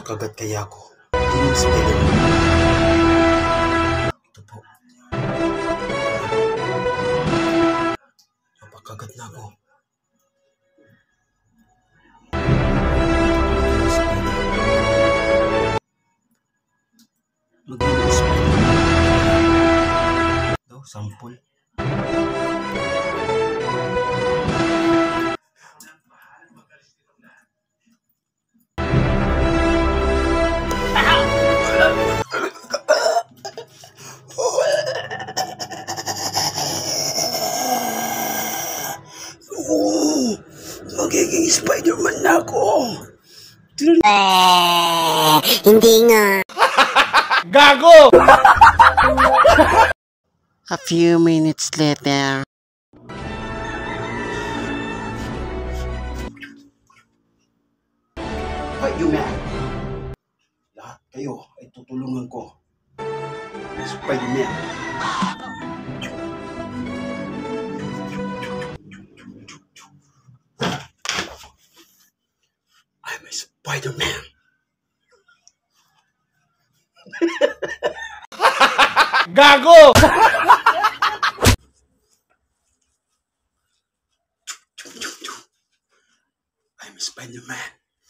Napakagat kaya ko. Tingin Spider-Man. Ito po. Napakagat na ako. Maging Spider-Man. Daw, sampol. Magiging Spider-Man na ako. Hindi nga. Gago! A few minutes later. Spider-Man! Lahat kayo ay tutulungan ko. Spider-Man! I'm a Spider-Man! Gago! I'm a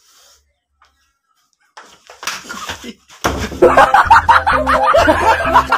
Spider-Man!